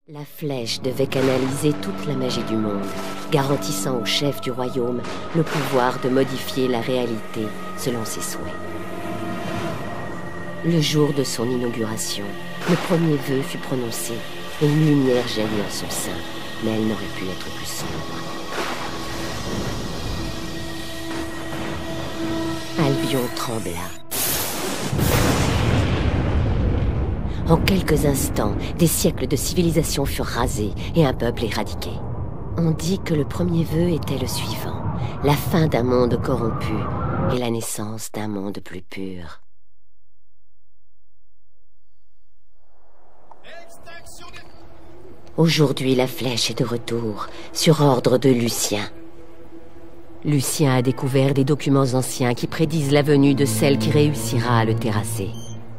La flèche devait canaliser toute la magie du monde, garantissant au chef du royaume le pouvoir de modifier la réalité selon ses souhaits. Le jour de son inauguration, le premier vœu fut prononcé et une lumière jaillit en son sein, mais elle n'aurait pu être plus sombre. Albion trembla. En quelques instants, des siècles de civilisation furent rasés et un peuple éradiqué. On dit que le premier vœu était le suivant, la fin d'un monde corrompu et la naissance d'un monde plus pur. Aujourd'hui, la flèche est de retour, sur ordre de Lucien. Lucien a découvert des documents anciens qui prédisent la venue de celle qui réussira à le terrasser.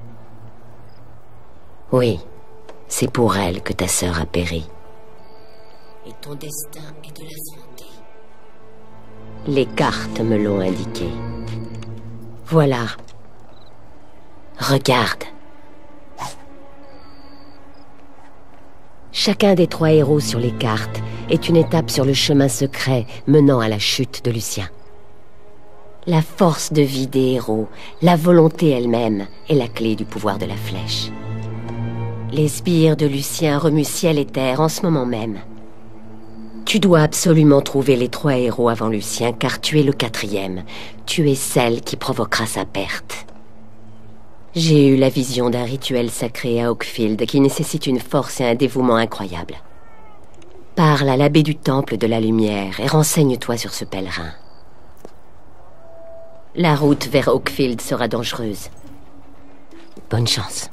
Oui, c'est pour elle que ta sœur a péri. Et ton destin est de l'affronter. Les cartes me l'ont indiqué. Voilà. Regarde. Chacun des 3 héros sur les cartes est une étape sur le chemin secret menant à la chute de Lucien. La force de vie des héros, la volonté elle-même, est la clé du pouvoir de la flèche. Les sbires de Lucien remuent ciel et terre en ce moment même. Tu dois absolument trouver les 3 héros avant Lucien, car tu es le 4e. Tu es celle qui provoquera sa perte. J'ai eu la vision d'un rituel sacré à Oakfield qui nécessite une force et un dévouement incroyables. Parle à l'abbé du Temple de la Lumière et renseigne-toi sur ce pèlerin. La route vers Oakfield sera dangereuse. Bonne chance.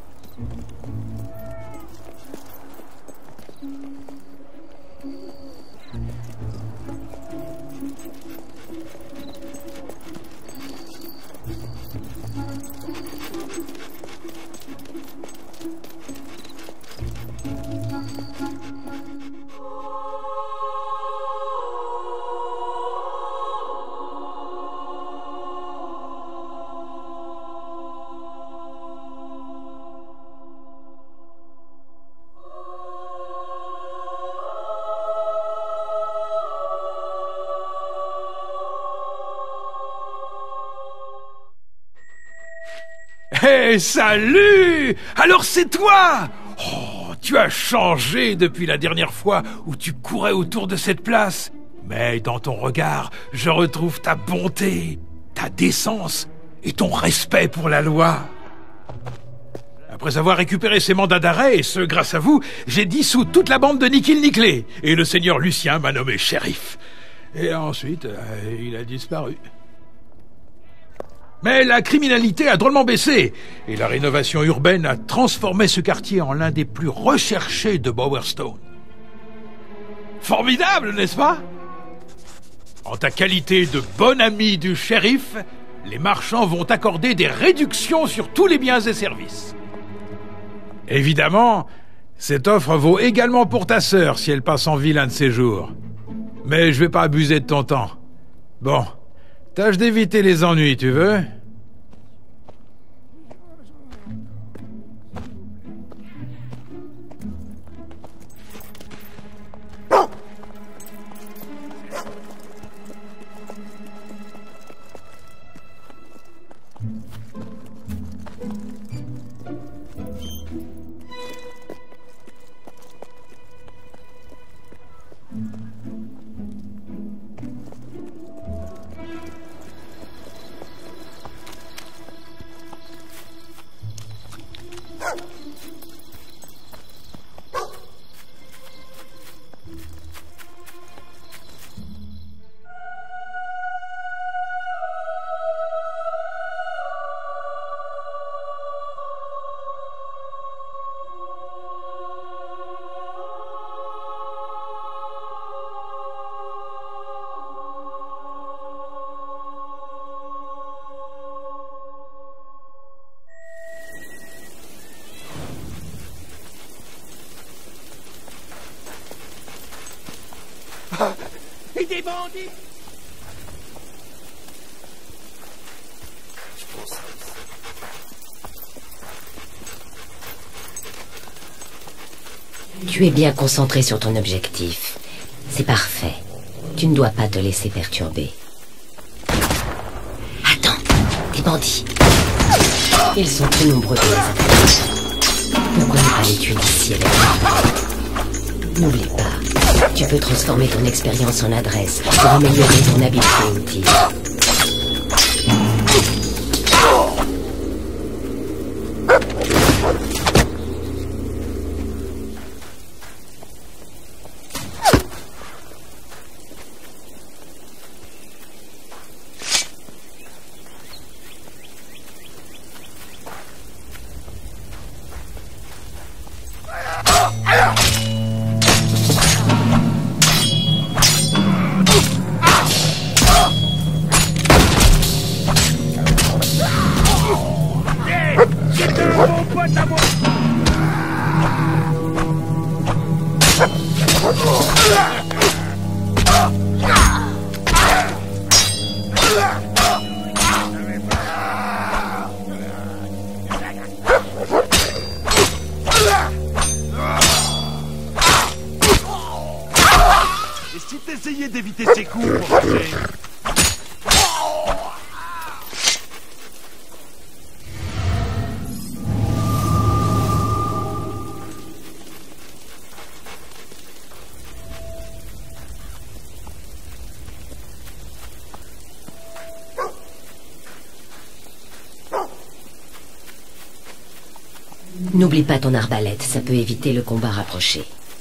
Hé, salut! Alors c'est toi! Oh, tu as changé depuis la dernière fois où tu courais autour de cette place. Mais dans ton regard, je retrouve ta bonté, ta décence et ton respect pour la loi. Après avoir récupéré ces mandats d'arrêt, et ce grâce à vous, j'ai dissous toute la bande de Nikhil Niclé, et le seigneur Lucien m'a nommé shérif. Et ensuite, il a disparu. Mais la criminalité a drôlement baissé, et la rénovation urbaine a transformé ce quartier en l'un des plus recherchés de Bowerstone. Formidable, n'est-ce pas? En ta qualité de bon ami du shérif, les marchands vont accorder des réductions sur tous les biens et services. Évidemment, cette offre vaut également pour ta sœur si elle passe en ville un de ces jours. Mais je vais pas abuser de ton temps. Bon. Tâche d'éviter les ennuis, tu veux? Et des bandits! Tu es bien concentré sur ton objectif. C'est parfait. Tu ne dois pas te laisser perturber. Attends, des bandits. Ils sont plus nombreux que les attaques. Pourquoi ne pas les tuer d'ici avec moi? N'oublie pas, tu peux transformer ton expérience en adresse pour améliorer ton habileté au tir. Et si t'essayais d'éviter ces coups pour rager? N'oublie pas ton arbalète, ça peut éviter le combat rapproché.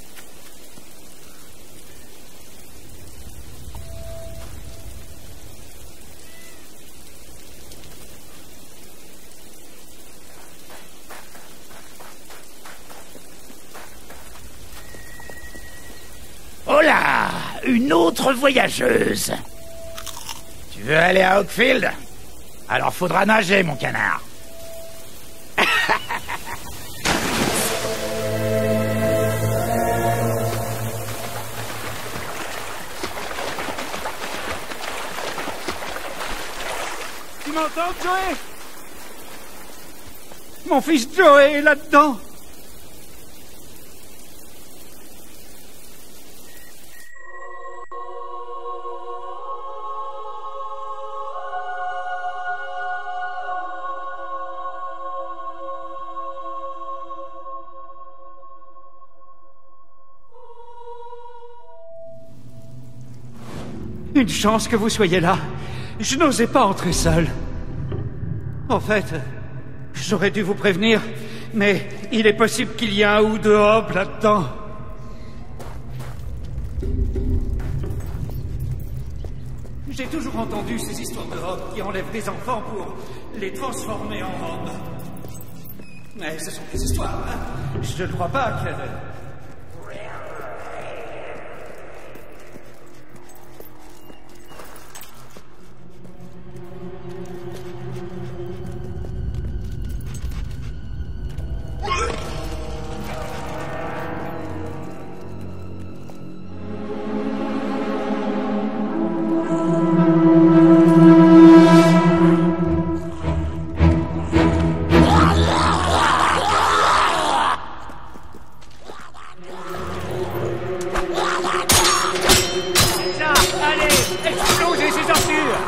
Oh là! Une autre voyageuse! Tu veux aller à Oakfield? Alors faudra nager, mon canard. Tu m'entends, Joey? Mon fils Joey est là-dedans. Une chance que vous soyez là. Je n'osais pas entrer seul. En fait, j'aurais dû vous prévenir, mais il est possible qu'il y ait un ou deux hobs là-dedans. J'ai toujours entendu ces histoires de hobs qui enlèvent des enfants pour les transformer en hobs. Mais ce sont des histoires, hein. Je ne crois pas que... Explosez ces ordures!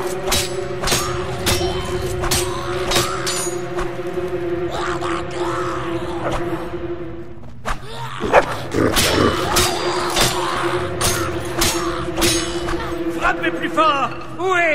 Frappez plus fort! Oui!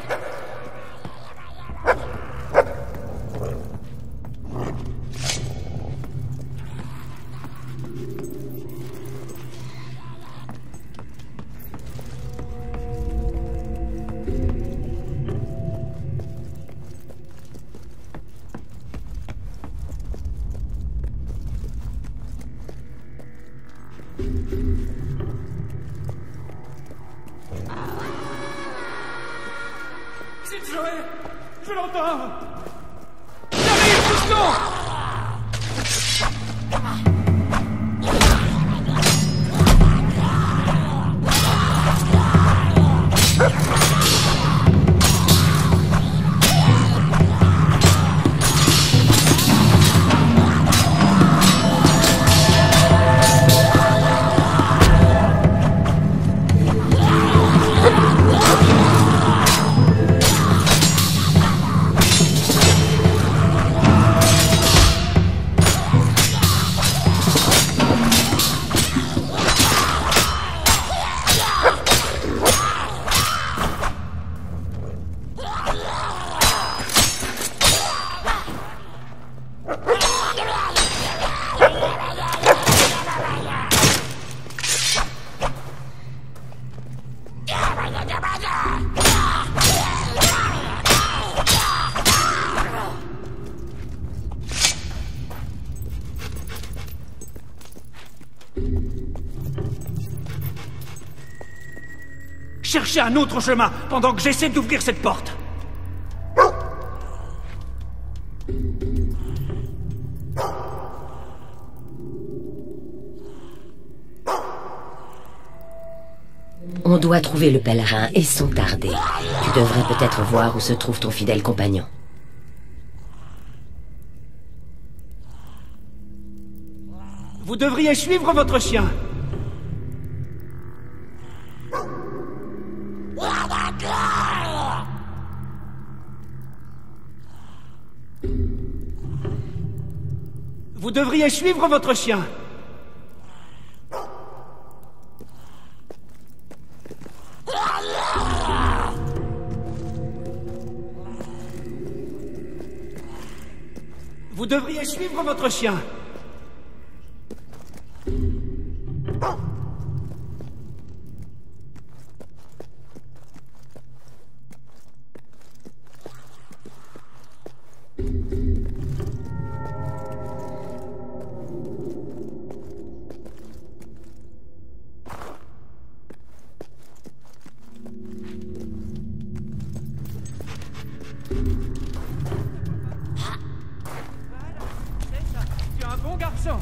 C'est Joey! Je l'entends! J'arrive, piston! Cherchez un autre chemin pendant que j'essaie d'ouvrir cette porte. On doit trouver le pèlerin et sans tarder. Tu devrais peut-être voir où se trouve ton fidèle compagnon. Vous devriez suivre votre chien. Vous devriez suivre votre chien. Vous devriez suivre votre chien. Tu es un bon garçon.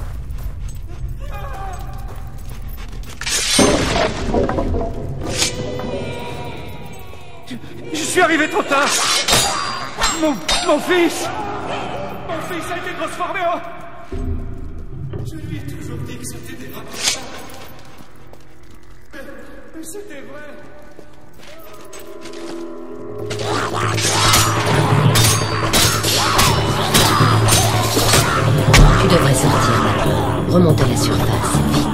Je suis arrivé trop tard. Mon fils. Mon fils a été transformé en... Je lui ai toujours dit que c'était des rapports. Mais c'était vrai. Tu devrais sortir maintenant. Remonte à la surface, vite.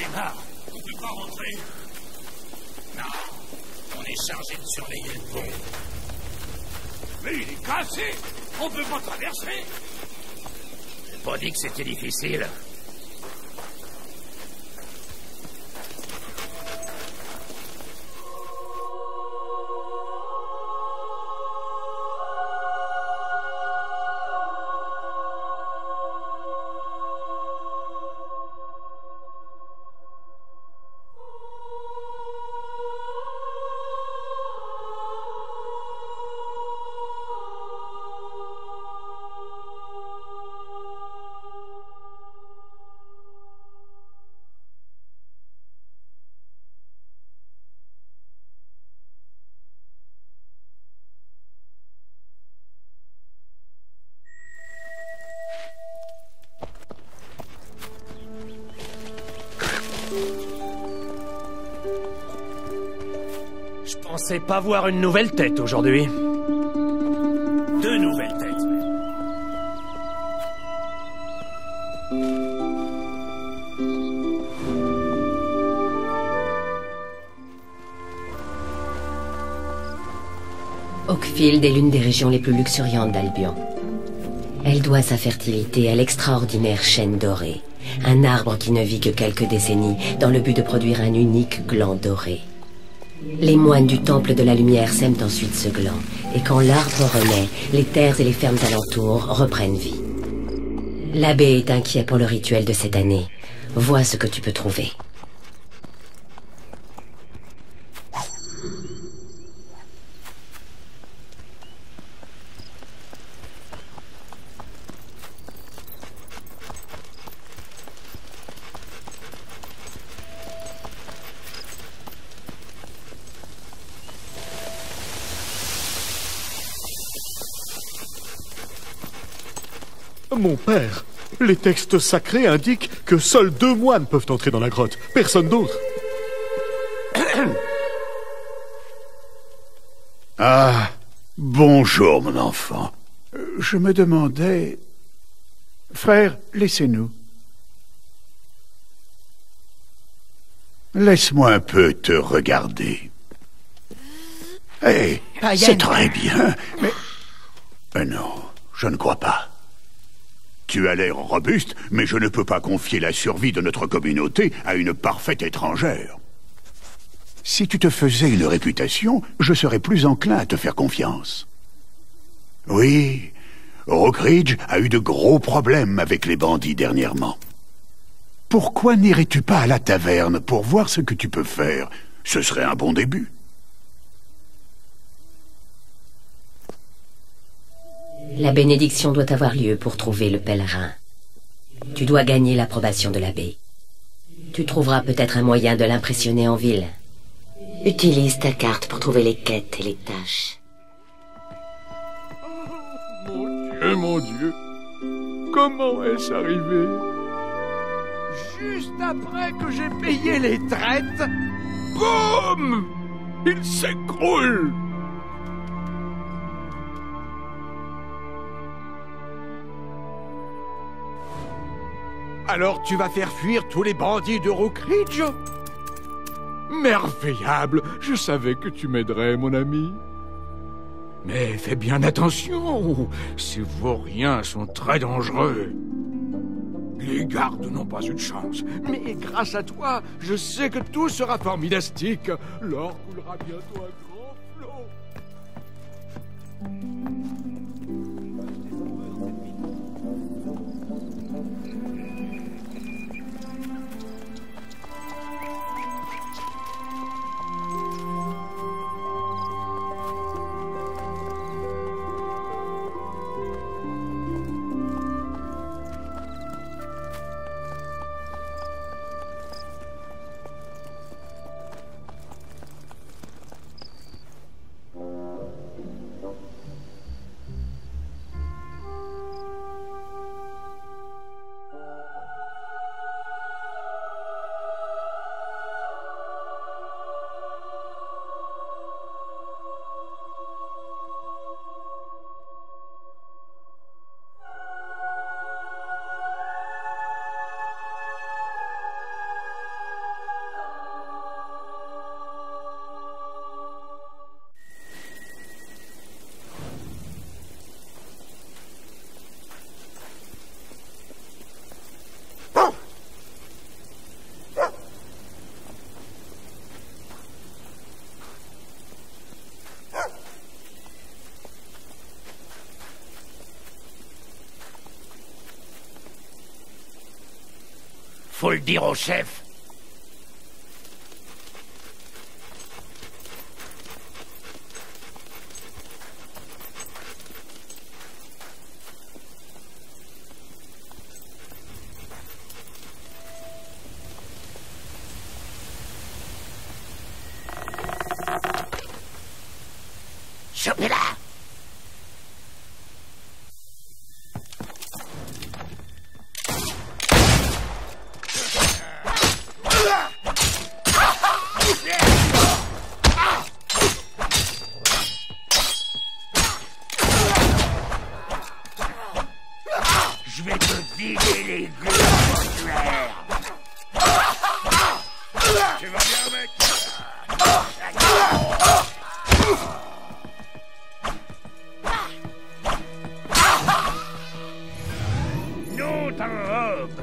ai marre. On peut pas rentrer. Non, on est chargé de surveiller le pont. Mais il est cassé. On peut pas traverser. J'ai pas dit que c'était difficile. Je pensais pas voir une nouvelle tête aujourd'hui. 2 nouvelles têtes. Oakfield est l'une des régions les plus luxuriantes d'Albion. Elle doit sa fertilité à l'extraordinaire chêne doré, un arbre qui ne vit que quelques décennies dans le but de produire un unique gland doré. Les moines du Temple de la Lumière sèment ensuite ce gland, et quand l'arbre renaît, les terres et les fermes alentours reprennent vie. L'abbé est inquiet pour le rituel de cette année. Vois ce que tu peux trouver. Mon père, les textes sacrés indiquent que seuls 2 moines peuvent entrer dans la grotte, personne d'autre. Ah, bonjour mon enfant. Je me demandais... Frère, laissez-nous. Laisse-moi un peu te regarder. Hé, c'est très bien, mais... non, je ne crois pas. Tu as l'air robuste, mais je ne peux pas confier la survie de notre communauté à une parfaite étrangère. Si tu te faisais une réputation, je serais plus enclin à te faire confiance. Oui, Rockridge a eu de gros problèmes avec les bandits dernièrement. Pourquoi n'irais-tu pas à la taverne pour voir ce que tu peux faire? Ce serait un bon début. La bénédiction doit avoir lieu pour trouver le pèlerin. Tu dois gagner l'approbation de l'abbé. Tu trouveras peut-être un moyen de l'impressionner en ville. Utilise ta carte pour trouver les quêtes et les tâches. Mon Dieu, comment est-ce arrivé? Juste après que j'ai payé les traites, Boum! Il s'écroule! Alors tu vas faire fuir tous les bandits de Rockridge? Merveillable! Je savais que tu m'aiderais, mon ami. Mais fais bien attention, ces vauriens sont très dangereux. Les gardes n'ont pas eu de chance. Mais grâce à toi, je sais que tout sera formidastique. L'or coulera bientôt un grand flot. Faut le dire au chef. Chopez-la! Je vais te vider les gueules mortuaires. Tu vas bien, mec? Non, t'as un homme.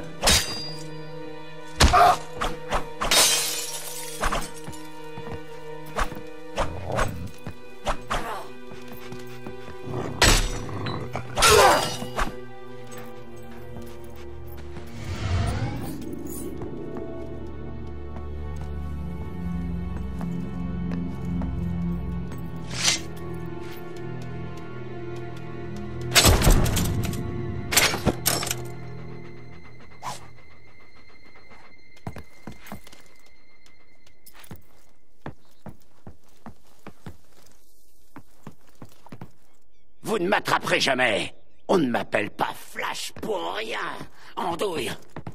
Vous ne m'attraperez jamais. On ne m'appelle pas Flash pour rien. Andouille.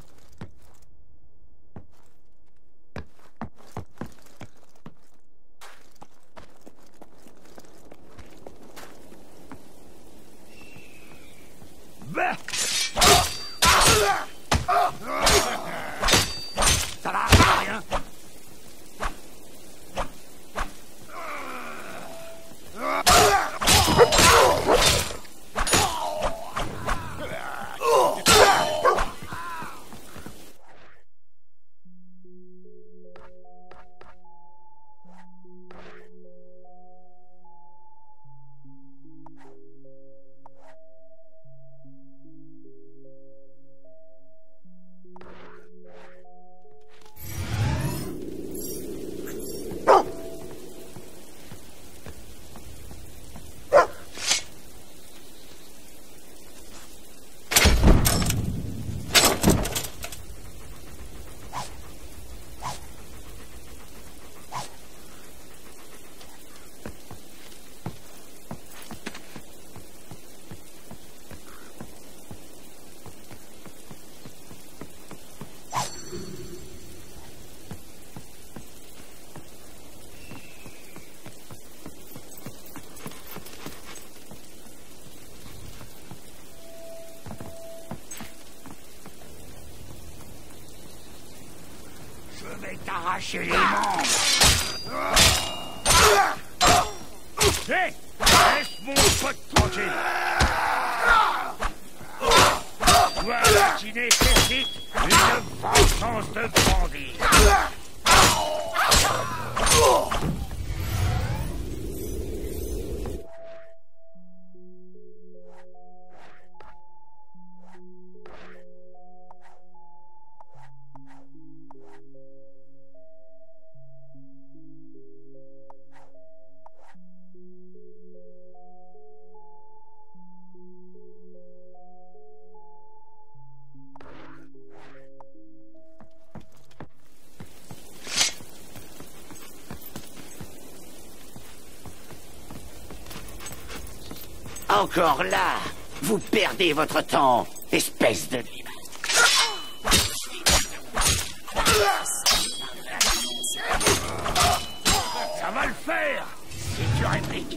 Bah. Ça va, rien. Je vais t'arracher les membres. Hé, laisse mon pote tranquille. Voilà qui nécessite une vengeance de bandit. Encore là, vous perdez votre temps, espèce de limace. Ça va le faire, si tu répliques.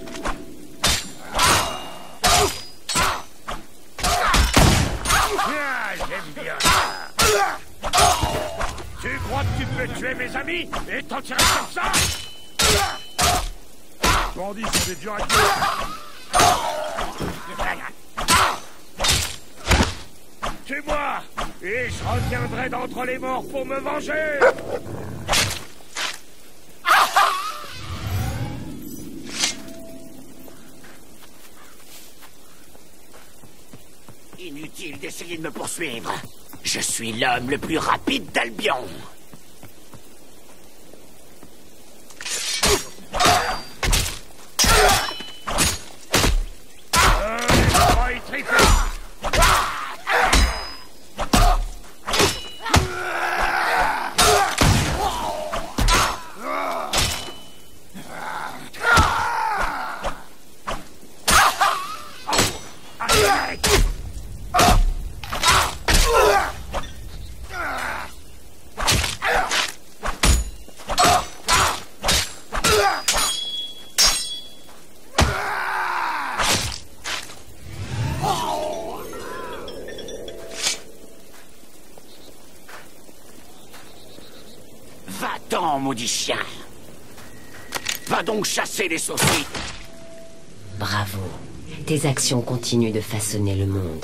Ah, j'aime bien ça. Tu crois que tu peux tuer mes amis et t'en tirer comme ça? Bandits sont des durs à tuer. Tue-moi, et je reviendrai d'entre les morts pour me venger. Inutile d'essayer de me poursuivre. Je suis l'homme le plus rapide d'Albion. Va-t'en, maudit chien. Va donc chasser les saucisses. Bravo. Tes actions continuent de façonner le monde.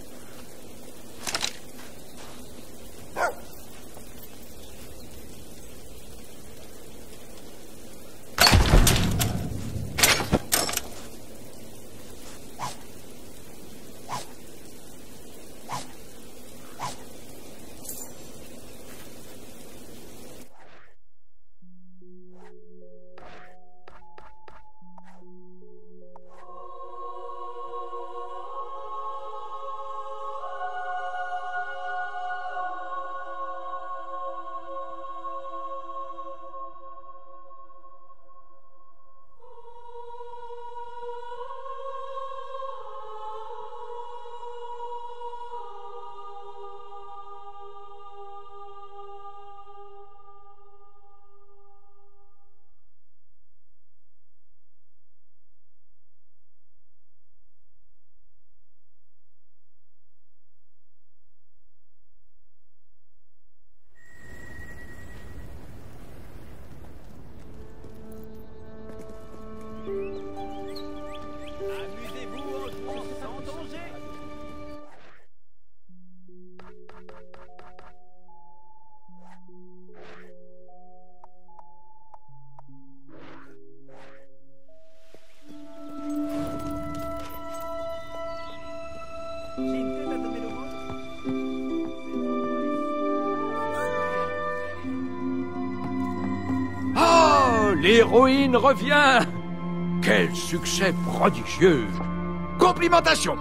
L'héroïne revient! Quel succès prodigieux! Complimentation!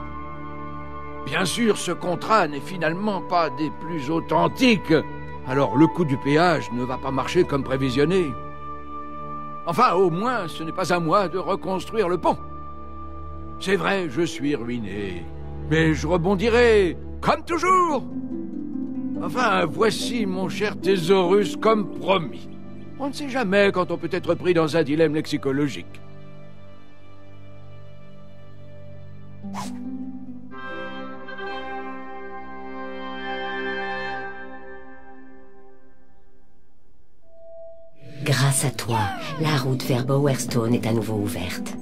Bien sûr, ce contrat n'est finalement pas des plus authentiques, alors le coût du péage ne va pas marcher comme prévisionné. Enfin, au moins, ce n'est pas à moi de reconstruire le pont. C'est vrai, je suis ruiné, mais je rebondirai, comme toujours! Enfin, voici mon cher Thésaurus comme promis. On ne sait jamais quand on peut être pris dans un dilemme lexicologique. Grâce à toi, la route vers Bowerstone est à nouveau ouverte.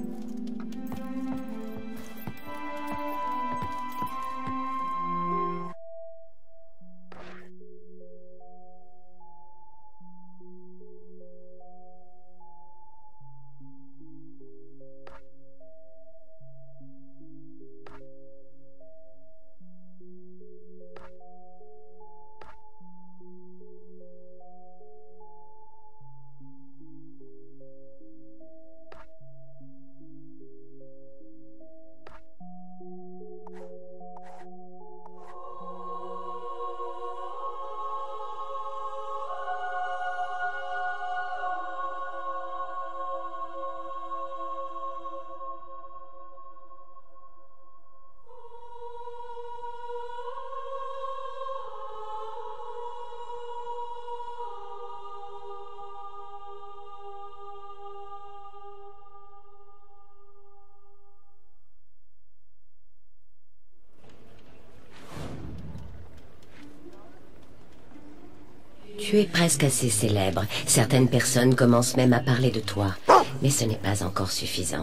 Tu es presque assez célèbre. Certaines personnes commencent même à parler de toi. Mais ce n'est pas encore suffisant.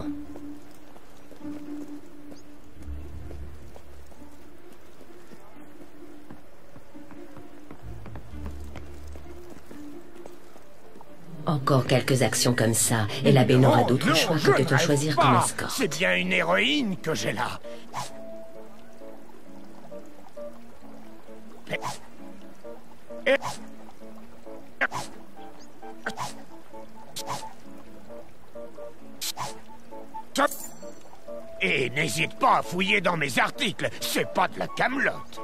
Encore quelques actions comme ça, et l'abbé n'aura d'autre choix que de te choisir comme escorte. C'est bien une héroïne que j'ai là. Et n'hésite pas à fouiller dans mes articles, c'est pas de la camelote.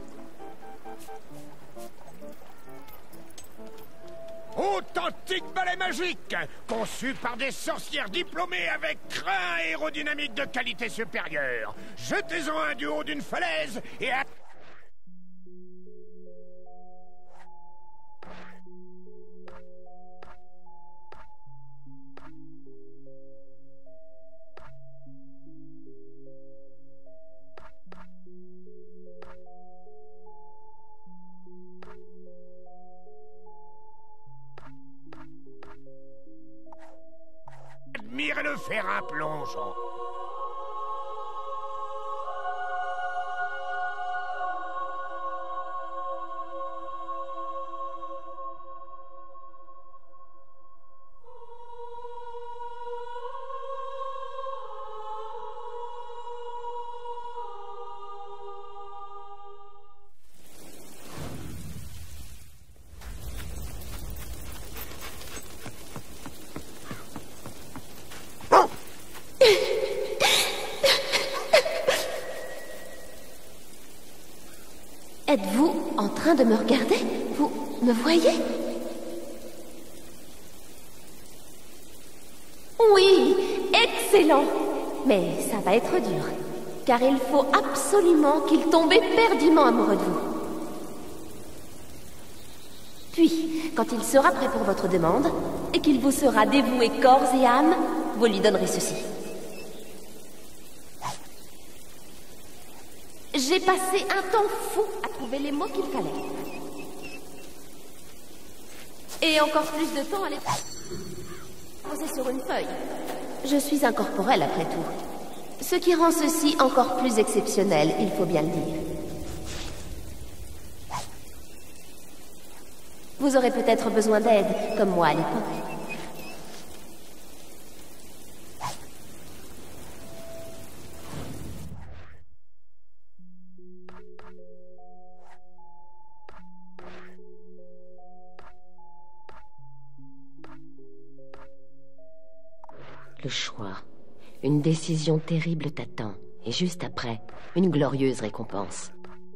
Authentique balai magique, conçu par des sorcières diplômées avec crin aérodynamique de qualité supérieure. Jetez-en un du haut d'une falaise et... Admirez-le faire un plongeon. Êtes-vous en train de me regarder? Vous me voyez? Oui, excellent. Mais ça va être dur, car il faut absolument qu'il tombe éperdument amoureux de vous. Puis, quand il sera prêt pour votre demande, et qu'il vous sera dévoué corps et âme, vous lui donnerez ceci. J'ai passé un temps fou à trouver les mots qu'il fallait. Et encore plus de temps à les poser sur une feuille. Je suis incorporelle après tout. Ce qui rend ceci encore plus exceptionnel, il faut bien le dire. Vous aurez peut-être besoin d'aide, comme moi à l'époque. Le choix. Une décision terrible t'attend, et juste après, une glorieuse récompense.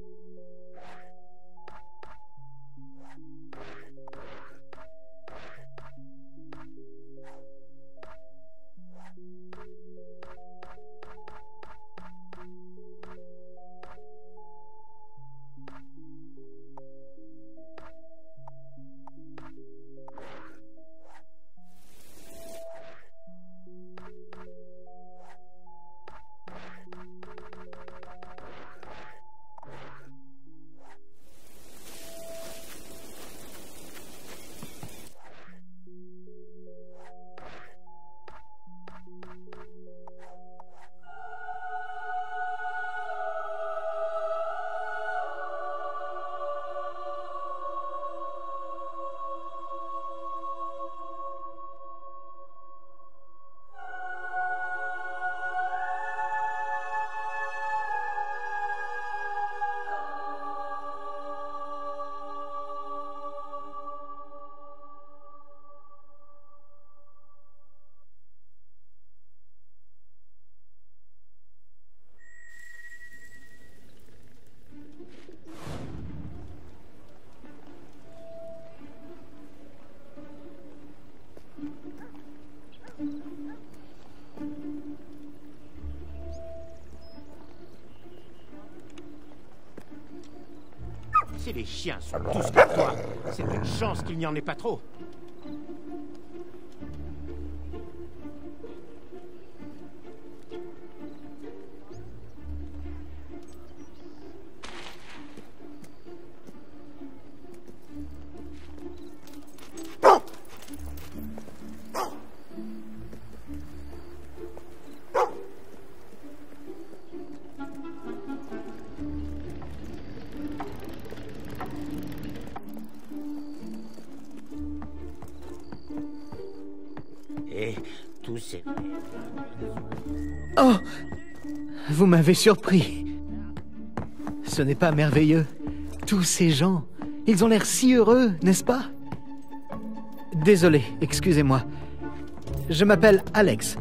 Si les chiens sont tous comme toi, c'est une chance qu'il n'y en ait pas trop. Et tous ces... Oh! Vous m'avez surpris. Ce n'est pas merveilleux. Tous ces gens, Ils ont l'air si heureux, n'est-ce pas? Désolé, excusez-moi. Je m'appelle Alex.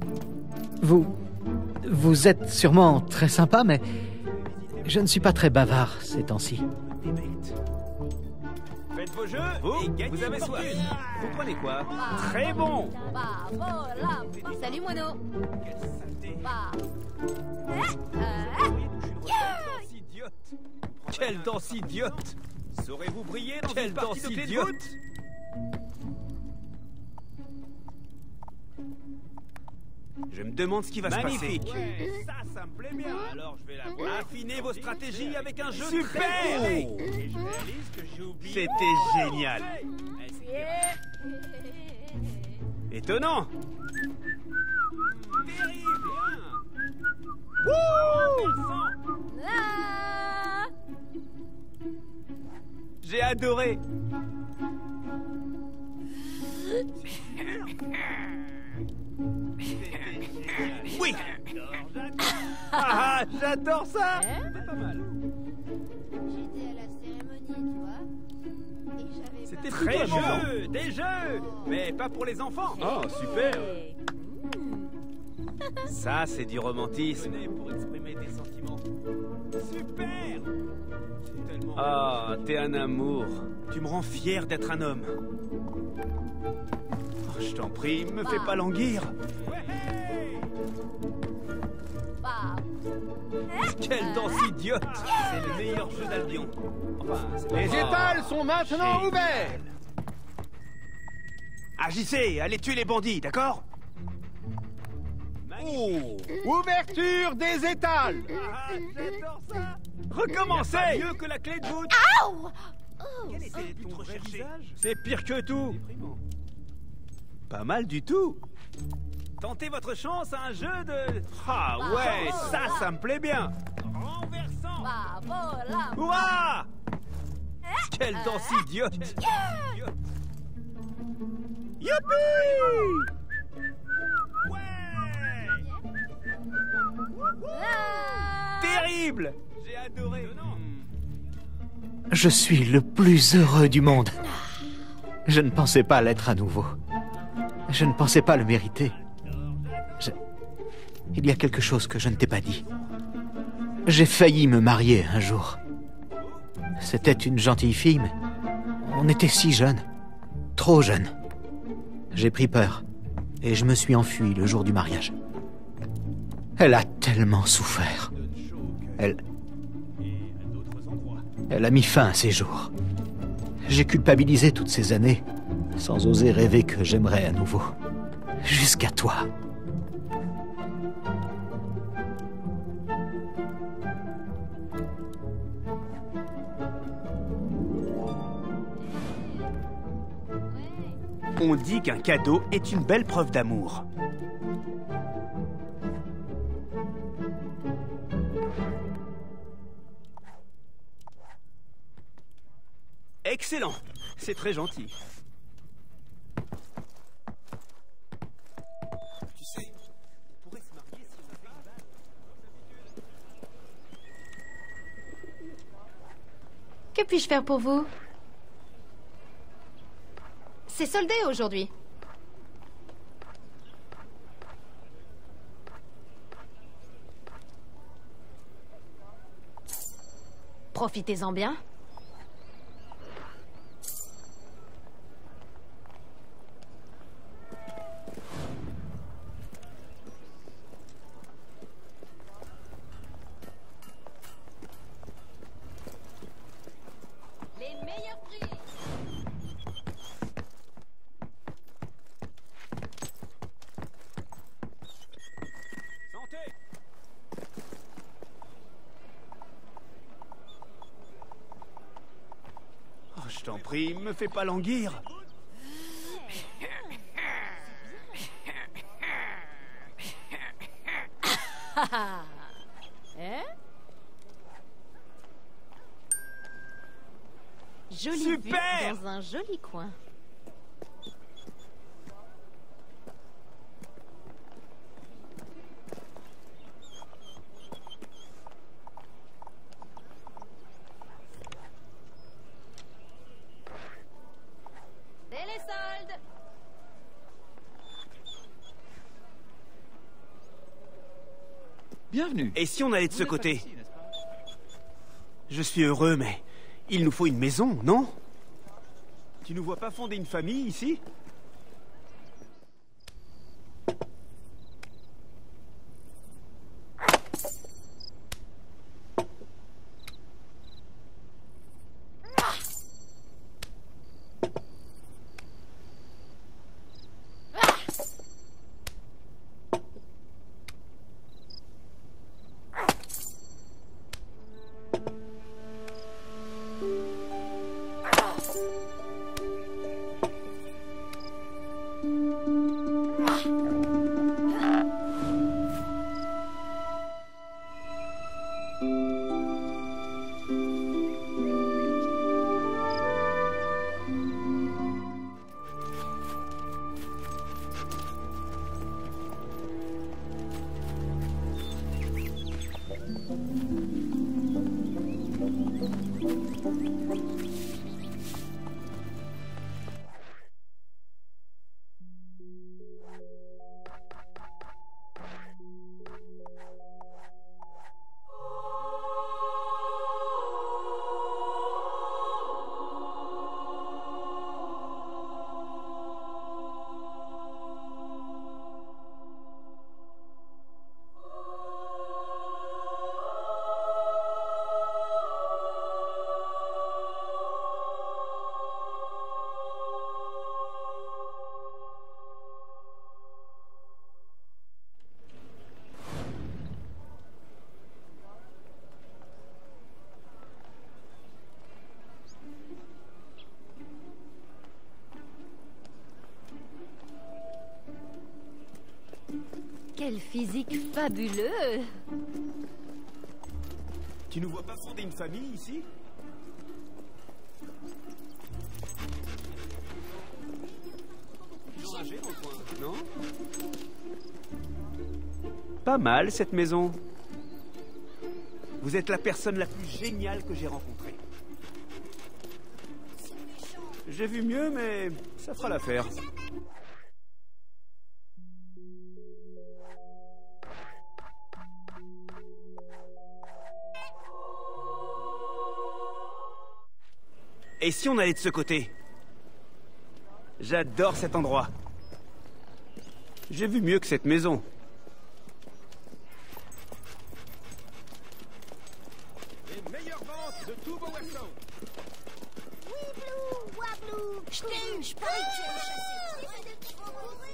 Vous êtes sûrement très sympa, mais je ne suis pas très bavard ces temps-ci. Faites vos jeux, vous avez soif. Vous prenez quoi? Très bon. Salut Mono. Quelle danse idiote! Saurez-vous briller dans une partie de clé de voûte? Je me demande ce qui va se passer. Magnifique! Ouais, ça me plaît bien. Alors je vais la voir. Affinez vos stratégies avec un jeu super! Et je réalise que j'ai oublié. C'était génial! Étonnant! Terrible! Wouh! J'ai adoré! Oui! Ah, j'adore ça! C'est pas mal. J'étais à la cérémonie, tu vois. Et j'avais c'était très jeux, des jeux! Mais pas pour les enfants! Oh, super! Ça, c'est du romantisme. Pour exprimer tes sentiments. Super! Ah, t'es un amour. Tu me rends fier d'être un homme. Oh, je t'en prie, me fais pas languir. Quelle danse idiote! C'est le meilleur jeu d'Albion. Enfin, les étals sont maintenant ouverts! Agissez, allez tuer les bandits, d'accord? Oh, ouverture des étals! Ah, j'adore ça! Recommencez! Mieux que la clé de voûte! Aouh! Quel était ton recherché? C'est pire que tout! Pas mal du tout! Tentez votre chance à un jeu de... Ah ouais, ça me plaît bien! Renversant! Ouah! Quelle danse idiote! Youpi! Terrible! J'ai adoré. Je suis le plus heureux du monde. Je ne pensais pas l'être à nouveau. Je ne pensais pas le mériter. Il y a quelque chose que je ne t'ai pas dit. J'ai failli me marier un jour. C'était une gentille fille, mais on était si jeunes. Trop jeunes. J'ai pris peur et je me suis enfui le jour du mariage. Elle a tellement souffert. Elle a mis fin à ses jours. J'ai culpabilisé toutes ces années, sans oser rêver que j'aimerais à nouveau. Jusqu'à toi. On dit qu'un cadeau est une belle preuve d'amour. Excellent, c'est très gentil. Tu sais, on pourrait se marier si on avait une balle. Que puis-je faire pour vous? C'est soldé aujourd'hui. Profitez-en bien. Je t'en prie, me fais pas languir. Jolie Super! vue dans un joli coin. Bienvenue. Et si on allait de ce côté? Je suis heureux, mais il nous faut une maison, non? Tu nous vois pas fonder une famille ici? Quel physique fabuleux! Tu nous vois pas fonder une famille ici? Enragé dans le coin, non? Pas mal cette maison. Vous êtes la personne la plus géniale que j'ai rencontrée. J'ai vu mieux, mais ça fera l'affaire. Et si on allait de ce côté? J'adore cet endroit. J'ai vu mieux que cette maison. Les meilleures ventes de tous vos webtoons. Ouiblou, wablou, je t'ai eu, je parie que tu vas me chasser. Faut courir.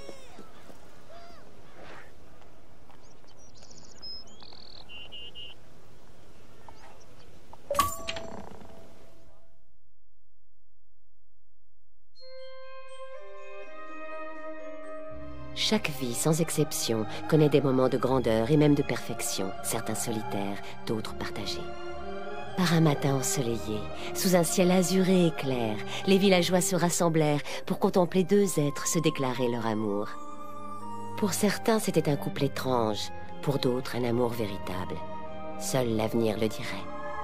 Chaque vie, sans exception, connaît des moments de grandeur et même de perfection, certains solitaires, d'autres partagés. Par un matin ensoleillé, sous un ciel azuré et clair, les villageois se rassemblèrent pour contempler deux êtres se déclarer leur amour. Pour certains, c'était un couple étrange, pour d'autres, un amour véritable. Seul l'avenir le dirait.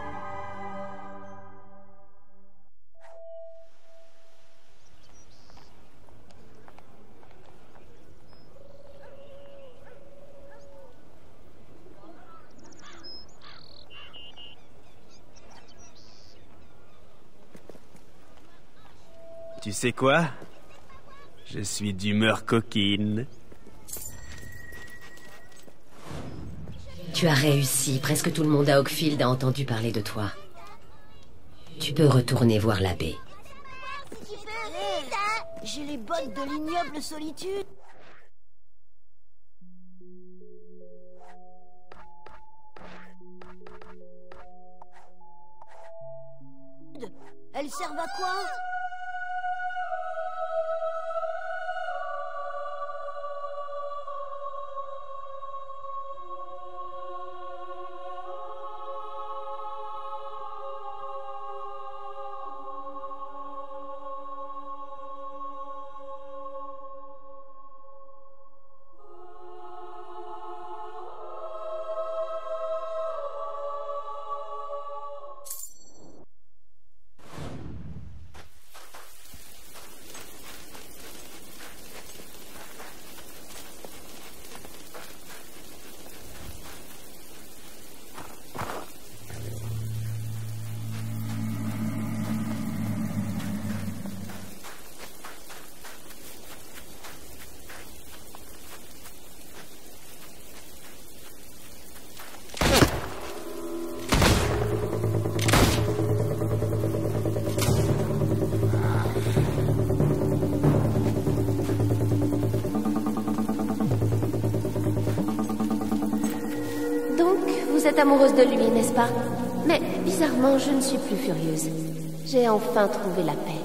Tu sais quoi? Je suis d'humeur coquine. Tu as réussi, presque tout le monde à Oakfield a entendu parler de toi. Tu peux retourner voir l'abbé. J'ai les bottes de l'ignoble solitude. Elles servent à quoi? vous êtes amoureuse de lui, n'est-ce pas? Mais bizarrement, je ne suis plus furieuse. J'ai enfin trouvé la paix.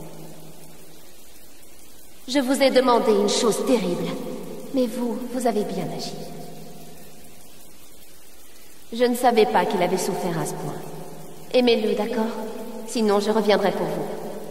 Je vous ai demandé une chose terrible, mais vous avez bien agi. Je ne savais pas qu'il avait souffert à ce point. Aimez-le, d'accord? Sinon, je reviendrai pour vous.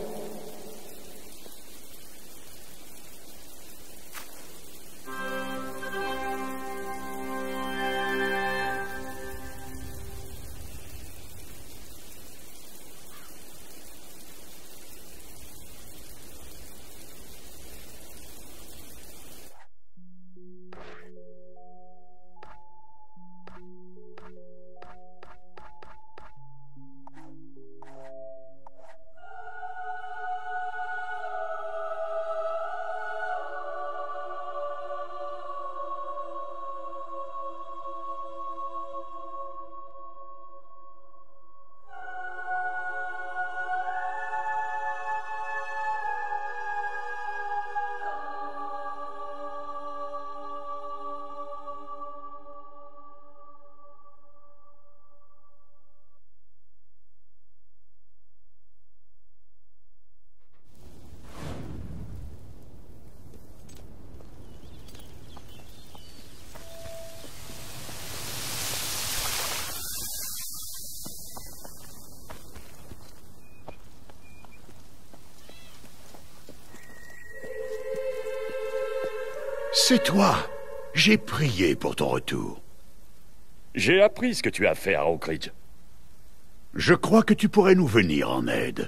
C'est toi. J'ai prié pour ton retour. J'ai appris ce que tu as fait à Oak Ridge. Je crois que tu pourrais nous venir en aide.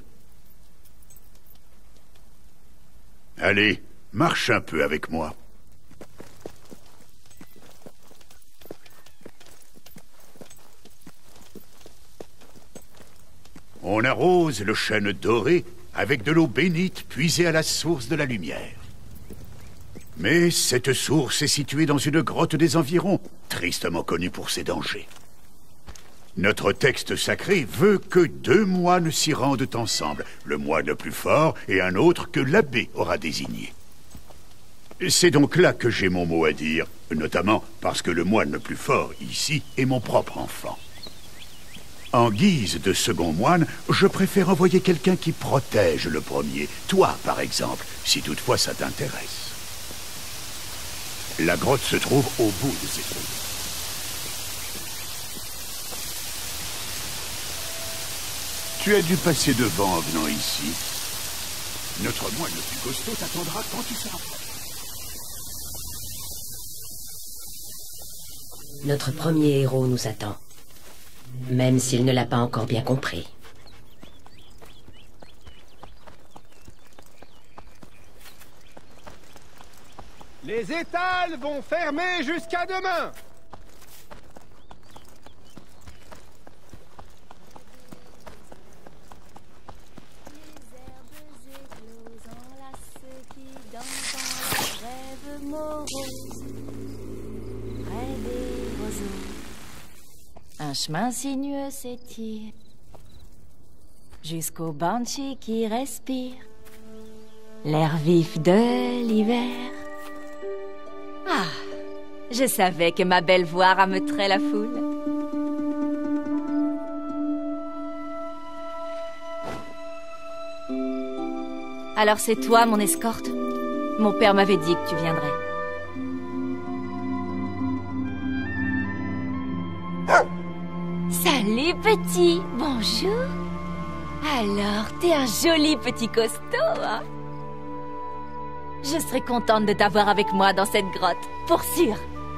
Allez, marche un peu avec moi. On arrose le chêne doré avec de l'eau bénite puisée à la source de la lumière. Mais cette source est située dans une grotte des environs, tristement connue pour ses dangers. Notre texte sacré veut que 2 moines s'y rendent ensemble, le moine le plus fort et un autre que l'abbé aura désigné. C'est donc là que j'ai mon mot à dire, notamment parce que le moine le plus fort ici est mon propre enfant. En guise de second moine, je préfère envoyer quelqu'un qui protège le premier, toi par exemple, si toutefois ça t'intéresse. La grotte se trouve au bout de cette route. Tu as dû passer devant en venant ici. Notre moine le plus costaud t'attendra quand tu seras prêt. Notre premier héros nous attend. Même s'il ne l'a pas encore bien compris. Les étals vont fermer jusqu'à demain. Un chemin sinueux s'étire jusqu'au banshee qui respire l'air vif de l'hiver. Ah, je savais que ma belle voix rameuterait la foule. Alors c'est toi mon escorte? Mon père m'avait dit que tu viendrais. Salut petit, bonjour. Alors, t'es un joli petit costaud, hein? Je serais contente de t'avoir avec moi dans cette grotte, pour sûr.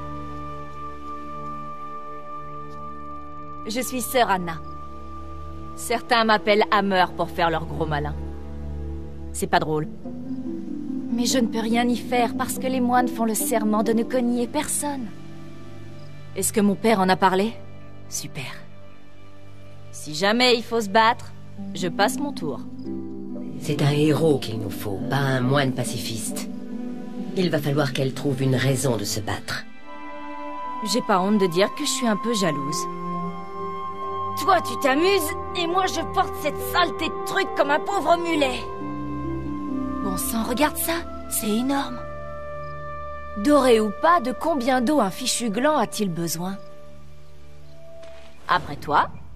Je suis sœur Anna. Certains m'appellent Hammer pour faire leur gros malin. C'est pas drôle. Mais je ne peux rien y faire parce que les moines font le serment de ne cogner personne. Est-ce que mon père en a parlé? Super. Si jamais il faut se battre, je passe mon tour. C'est un héros qu'il nous faut, pas un moine pacifiste. Il va falloir qu'elle trouve une raison de se battre. J'ai pas honte de dire que je suis un peu jalouse. Toi, tu t'amuses, et moi, je porte cette saleté de truc comme un pauvre mulet. Bon sang, regarde ça, c'est énorme. Doré ou pas, de combien d'eau un fichu gland a-t-il besoin? Après toi,